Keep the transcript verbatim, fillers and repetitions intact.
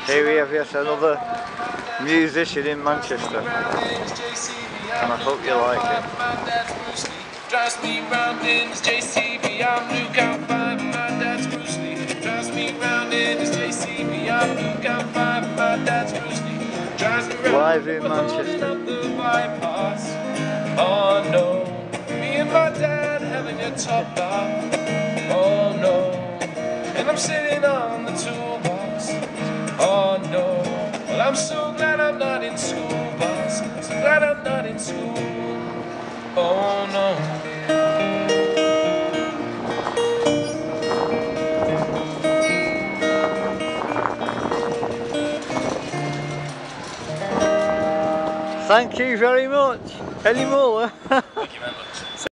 Here we have yet another musician in Manchester, and I hope you like it. Drives me round in his J C B, I'm Luke out five, and my dad's Bruce Lee. Drives me round in his J C B, I'm Luke out five, and my dad's Bruce Lee. Drives me round Live in Manchester. the bypass. Oh no, me and my dad having a top off. Oh no, and I'm sitting on the toolbox. Oh no, well I'm so glad I'm not in school, boss. So glad I'm not in school. Oh no. Thank you very much. Any more? Thank you very much.